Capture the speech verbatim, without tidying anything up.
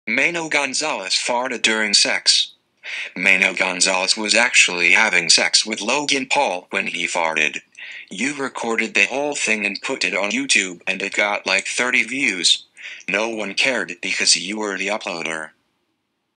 Maeno Gonzalez farted during sex. Maeno Gonzalez was actually having sex with Logan Paul when he farted. You recorded the whole thing and put it on YouTube and it got like thirty views. No one cared because you were the uploader.